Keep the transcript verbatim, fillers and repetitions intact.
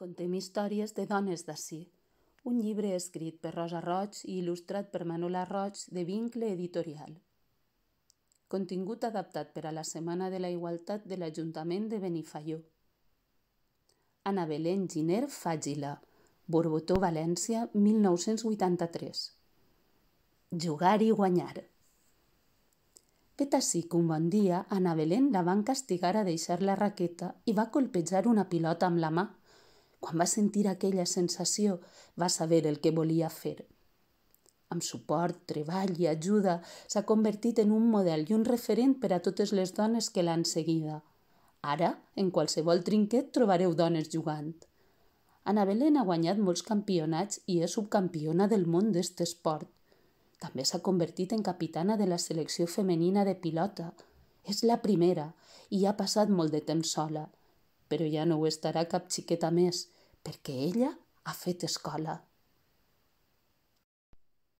Contem històries de dones d'ací. Un llibre escrit per Rosa Roig i il·lustrat per Manuela Roig de Vincle Editorial. Contingut adaptat per a la Setmana de la Igualtat de l'Ajuntament de Benifaió. Ana Belén Giner Fàgila, Borbotó, València, mil nou-cents vuitanta-tres. Jugar i guanyar. Vet ací que un bon dia Ana Belén la van castigar a deixar la raqueta i va colpejar una pilota amb la mà. Quan va sentir aquella sensació, va saber el que volia fer. Amb suport, treball i ajuda, s'ha convertit en un model i un referent per a totes les dones que l'han seguida. Ara, en qualsevol trinquet trobareu dones jugant. Ana Belén ha guanyat molts campionats i és subcampiona del món d'este esport. També s'ha convertit en capitana de la selecció femenina de pilota. És la primera i ha passat molt de temps sola. Però ja no ho estarà cap xiqueta més, perquè ella ha fet escola.